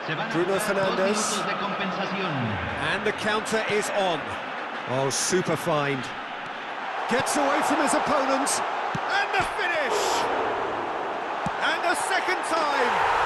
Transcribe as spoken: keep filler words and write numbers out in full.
Bruno Fernandes. And the counter is on. Oh, super find. Gets away from his opponents. And the finish! And a second time!